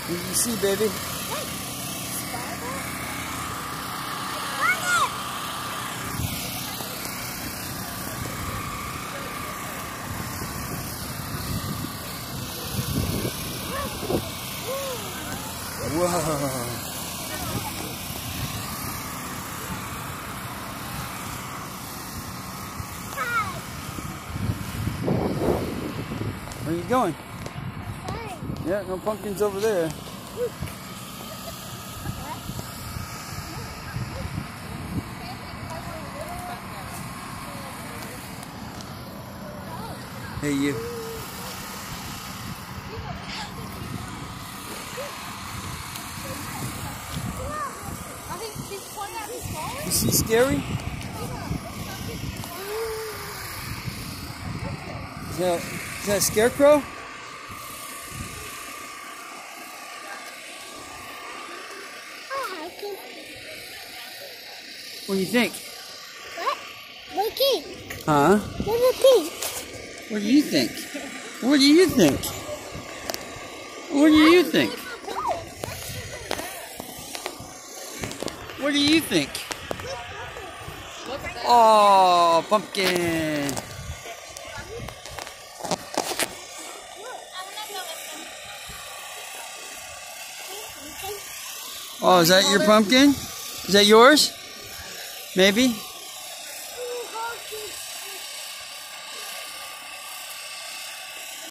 What do you see, baby? Whoa. Where are you going? Yeah, no pumpkins over there. Hey, you. Is he scary? Is that a scarecrow? What do you think? What? Look pink. Huh? Look pink. What do you think? What do you think? What do you think? What do you think? Oh, pumpkin. Oh, is that your pumpkin? Is that yours? Maybe?